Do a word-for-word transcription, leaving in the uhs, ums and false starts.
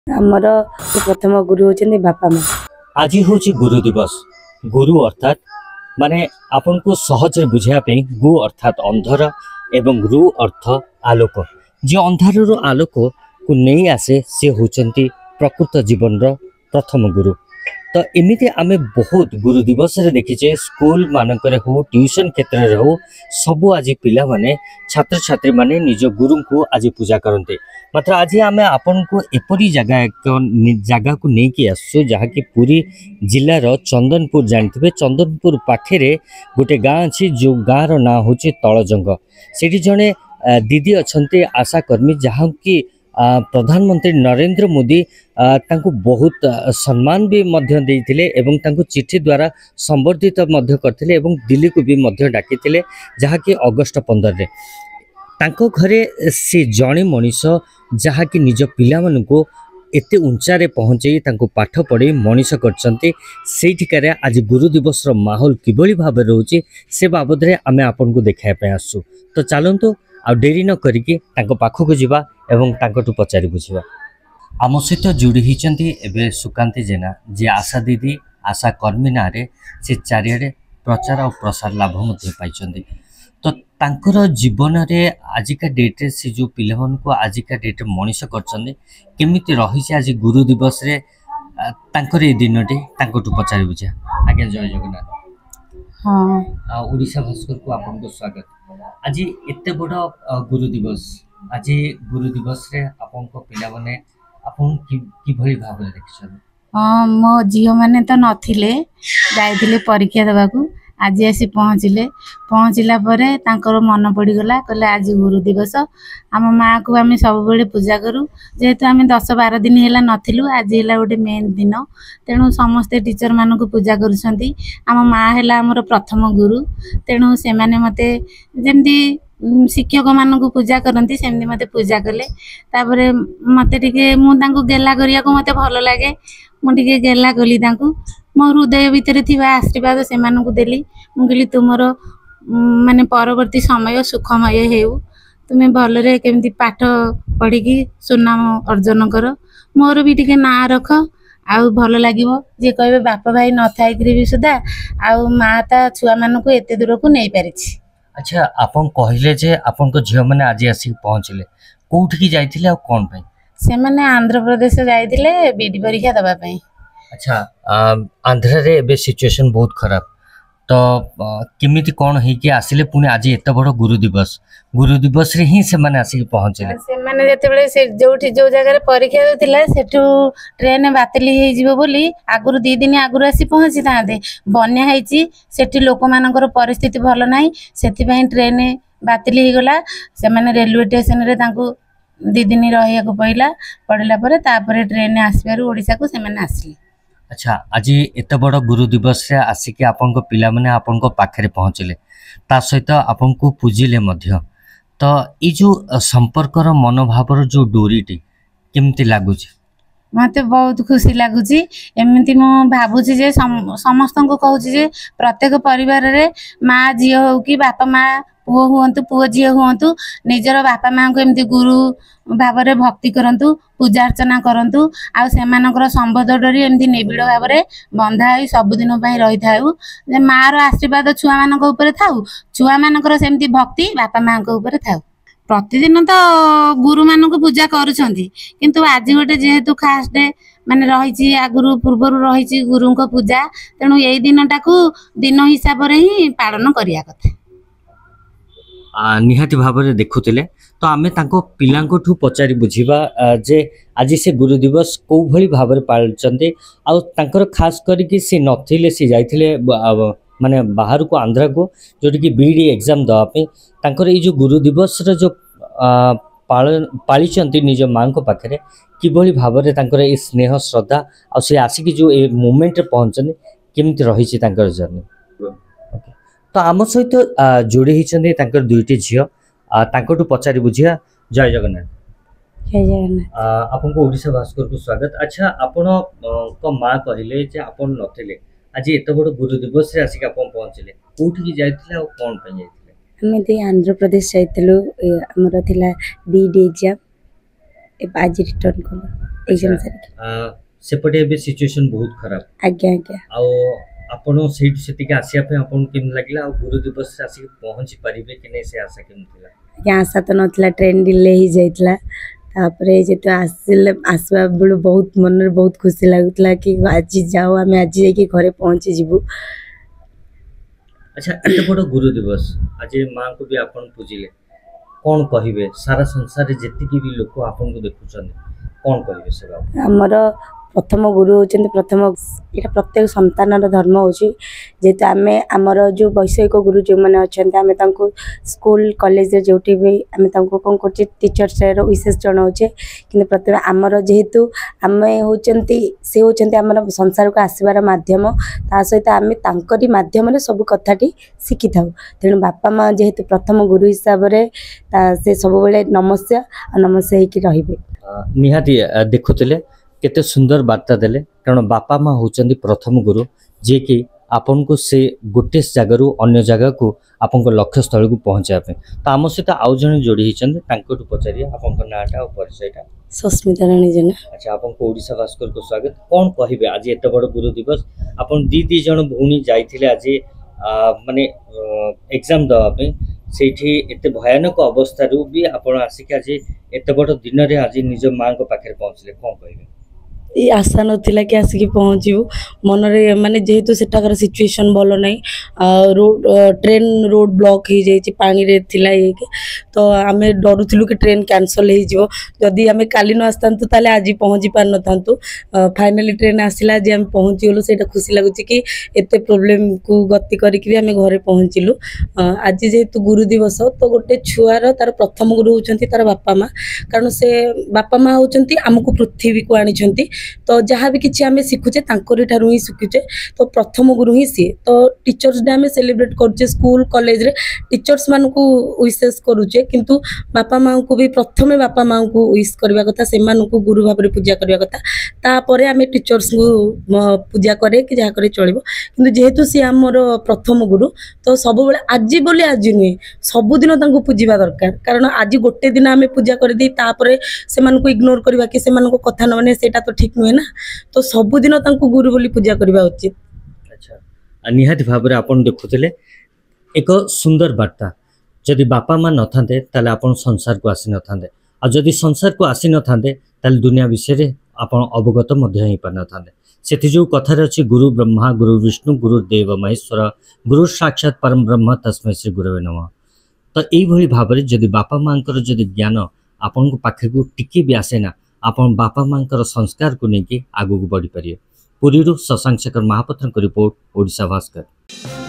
आमर प्रथम गुरु होचंदी बापा माँ। आज हूँ गुरु दिवस। गुरु अर्थात माने आपन को सहज बुझाया गु अर्थात अंधर एवं रु अर्थ आलोक। जे अंधार आलोक को नहीं आसे से होचंती प्रकृत जीवन रो प्रथम गुरु। तो एमती आमे बहुत गुरु दिवस रे देखीचे स्कूल मानकर हो ट्यूशन क्षेत्र रे हो सबु आज पिला माने छात्र छात्री माने निज गुरु को आज पूजा करते। मात्र आज आमे आपन को एपरी जगह जगह को नहीं कि आसु जहाँ कि पुरी जिलार चंदनपुर जानते चंदनपुर पाखे गोटे गाँ अच्छी जो गाँव रो ना हूँ तलजंग। सेठी जड़े दीदी अच्छा आशा कर्मी जहाँ कि प्रधानमंत्री नरेंद्र मोदी तांको बहुत सम्मान भी मध्य देइथिले एवं तांको चिट्ठी द्वारा संबर्धित मध्य करथिले एवं दिल्ली को भी मध्य डाकिथिले जहाँ कि अगस्त पंद्रह रे तांको घरे से जणे मनीष जहाँ कि निज पिला मानको एते उंचा रे पहुँचे तांको पाठ पढ़े मनीष करछन्ते। सेठिकारे आज गुरु दिवस रो माहौल किबळी भाबे रहउची से बाबद रे आमे आपन को देखाय पे आसु। तो चलंतु आ डेरी न करिके तांको पाखको जिबा एवं तांकोटु पचारि बुझिबा। आम सहित जोड़ी होती एवं सुकांती जेना जी आशा दीदी आशा कर्मी ना से चारिड़े प्रचार और प्रसार लाभ पाई। तो तांकर जीवन रे आजिका डेट से जो पिला को आजिका डेट मनीष करमिति रही आज गुरु दिवस रे तांकर ए दिन टे तांकोटु पचारि बुझा। आज्ञा जय जगन्नाथ। हाँ ओडिशा भास्कर को आपन को स्वागत। आज एते बड़ गुरु दिवस आज गुरु दिवस रे आपन को पिला माने आपन कि कि भली भाव रे देखछन। हां मो जियो माने तो नथिले जाइथिले परीक्षा देबाकू आज आसी पहुँचले पहुँचला परे तांकर मन पड़ी गला कहले आज गुरु दिवस आम माँ को आम सब बेले पूजा करूँ जेहेतु आम दस बार दिन है नथिलु आज है गोटे मेन दिन तेणु समस्ते टीचर मान को पूजा करुँच। आम माँ है आमर प्रथम गुरु तेणु से माने मते जमती शिक्षक मान को पूजा करती सेमती मते पूजा कले तापरे मते टिके मु तांको गेला करिया को मते भल लागे मुझे गेला कली मो हृदय भितर थी आशीर्वाद से देली मुझे तुम माने परवर्ती समय सुखमय हेउ तुम्हें भलरे केमती पाठ पढ़ी सुनाम अर्जन कर मोर भी टिके ना रख आउ भल लगे जे कहे बापा भाई न थाई भी सुधा आउ माँ ता छुआ मान को एते दूर को नहीं पारि। अच्छा आपन कहले जे आपन को झियो माने आज आसी पहुँचले कोठी की जाइथिले आ कोन पई से माने आंध्र प्रदेश जाइथिले बीडी परीक्षा दबा पई। अच्छा आंध्र रे बे सिचुएशन बहुत खराब तो केमिति कोन हे कि आसिले पुनी आज एते बड़ गुरु दिवस गुरु दिवस रे ही से माने आसी पहुँचले से माने जते बेले से जोठी जो जगह रे परीक्षा देथिला सेठू ट्रेन बातिली हे जिवो बोली आगुरु दी दिन आगुरु आसी पहुँची थांदे बन्या हेची सेठी लोक मानकर परिस्थिति भल नाही सेति पई ट्रेन बातिली हे गला से माने रेलवे स्टेशन रे तांको दी दिन रहिया को पइला पड़ला परे तापरे ट्रेन आसबारु ओडिसा को से माने आसली। अच्छा आज एत बड़ गुरु दिवस रे आसिक आपन को पिला माने आपन को पाखरे पहुँचले ता सहित आपन को पूजिले मध्य तो ये जो संपर्कर मनोभावर जो डोरीटी केमती लागुची मत बहुत खुशी लगुच एमती मु भावुची जे समस्त को कहूँ जे प्रत्येक परिवार रे माँ झी हो कि बापा माँ पुओ हुंतु पुओ झी हुंतु निजर बापा माँ को एमती गुरु भाव में भक्ति करंतु पूजा अर्चना करंतु आ सेमानकर संबंध डोरी एमती निबिड़ भाव में बंधा हो सबुदिन रही थाउ जे माँ रो आशीर्वाद छुआ मान ऊपर थाउ छुआ मानकर सेमती भक्ति बापा माँ को ऊपर थाउ। प्रतिदिन तो गुरु मान को पूजा करुछंती किंतु आज गोटे जेहेतु खास डे माने रही आगुरु पूर्वर रही गुरु को पूजा तेणु यही दिन टाकू दिन हिसाब रे ही पालन करिया कथा। निहाती भाव में देखुले तो आमे तांको पिलांको ठू पचारि बुझिबा जे आज से गुरु दिवस को भली भाव में पालचंते आ तांकर खास करके से नथिले से जाइथिले माने बाहर को आंध्रा को जोटी कि बीडी एग्जाम दवापे तांकर ये जो गुरु दिवस रे जो पालन पालिचंती निज माँ को पाखरे किभली भाव में तांकर ए स्नेह श्रद्धा आ से आसिक जो ए मोमेंट रे पहुँचने केमती रही तांकर जर्नी। तो आम सहित जोड़ी होती तांकर दुईटी झील तांकोटु पचारि बुझिया। जय जगन्नाथ। जय जगन्नाथ। आपन को ओडिशा भास्कर को स्वागत। अच्छा आपण को माँ कहले जे आपण नथिले आज एत बड़ गुरु दिवस रे आसिक आपण पहुँचले कोठी की जाइथिले आ कोन पे जाइथिले हमें आंध्र प्रदेश जाइथिलु हमर थिला बीडी एग्जाम आज रिटर्न कल एग्जाम सारिक आ, सेपटे एबे सिचुएशन बहुत खराब आज्ञा आज्ञा आउ आपण सेठ सेतिके आसिया पे आपण केम लागला आ गुरु दिवस से आसी पहुंची परिबे कि नै से आशा केम थिला आज्ञा आशा तो नथिला ट्रेन डिले ही जाइतला तापरे जेतो आसिले आसवा बेलु बहुत मन रे बहुत खुशी लागुतला कि आज जाओ आमे आज जाके घरे पहुंची जिबु। अच्छा एते बड़ गुरु दिवस आज मां को भी आपण पूजिले कोन कहिबे सारा संसार रे जेतिकी भी लोक आपण को देखुछन कोन कहिबे से बाबू हमर प्रथम गुरु होचंती प्रथम एटा प्रत्येक संतानर धर्म होची जेते आमे हमर जो वैषयिक गुरु जो माने अछंती आमे तांको स्कूल कॉलेज रे जोटी भी आमे तांको कोन करची टीचर्स रे विशेष जण होचे किंतु प्रथम हमर जेहेतु आमे होचंती से होचंती हमर संसार को आसीबार माध्यम ता सहित आमे तांकरी माध्यम रे सब कथाटी शिखि थाउ तेनु बापा मां जेहेतु प्रथम गुरु हिसाब रे ता से सब बेले नमस्या नमस्या हेकि रहिबे निहाती देखुतले केते सुंदर वार्ता देले कारण बापा माँ होचंदी प्रथम गुरु जे कि आपन को से गोटे जगह अन्य जगह को आपन को लक्ष्य स्थल को पहुंचा पे तो आम सहित आउ जने जोड़ी हिचंदे तांको पचारिया आपन को नाटा और परिचयटा सस्मिता रानी जना। अच्छा आपन को ओडिसा भास्कर को स्वागत कोन कहिबे आज एते बड़ गुरु दिवस आपन दी दी जण भौणी जाइथिले आज माने एग्जाम दवा पे सेठी एते भयानक अवस्था रु भी आपन आसिक आज एते बड़ दिन रे आज निज मां को पाखे पहुंचले कोन कहिबे ये आशा नथिला कि आसिक पहुँचू मन रे माने जेहेतु सेटाकर सिचुएशन भल ना रोड ट्रेन रोड ब्लॉक हो जाइए पानी रे थिला ये तो आम डरुलु कि ट्रेन कैंसल हो जदि आम काली न आसता ताले आज पहुँची पार न था फाइनाली ट्रेन आसला आज आम पहुँची गलु से खुशी लगुच कि एत प्रोब्लेम को गति करके आम घरे पहुँचलु आज जेहेतु गुरु दिवस तो गोटे छुआर तार प्रथम गुरु होती तार बापा माँ कारण से बापा माँ होती आमको पृथ्वी को आनी तो जहाँ भी किसी आम शिखुचे ठारू ही शिखुचे तो प्रथम गुरु ही सी तो टीचर्स डे आम सेलिब्रेट करुचे स्कूल कॉलेज रे टीचर्स मान को विशेष करुचे किंतु बापा माँ को भी प्रथमे बापा माँ को विश करवा कथा से गुरु भाव में पूजा करवा कथा तापर आम टीचर्स को पूजा करे कि जहाँ करे चलो किंतु जेहेतु सी आमर प्रथम गुरु तो सब बेले आज बोले आज नुहे सबुदिन पूजा दरकार कारण आज गोटे दिन आम पूजा कर दी तापर से इग्नोर करवा कि से कथा न माने सेटा तो ठीक नुहे ना तो सबुदिन गुरु बोली पूजा करवा उचित। अच्छा निहाती भाव में आपन देखुले एक सुंदर वार्ता जदि बापा माँ न थांते ताले आपन संसार को आसी न थांते आ जदि संसार को आसी न थांते ताले दुनिया विषय रे आपन अवगत मध्य ही पार न थांते सेति जो कथा रे अछि गुरु ब्रह्मा गुरु विष्णु गुरु देव महेश्वर गुरु साक्षात परम ब्रह्म तस्मै श्री गुरवे नमः तो एई भली भाव में जदि बापा मांकर जदि ज्ञान आपन को पाखे को टिके भी आसे ना आपन बापा मांकर संस्कार को लेकिन आगू बढ़ी पारे। पुरी शशांक शेखर महापात्र रिपोर्ट ओडिशा भास्कर।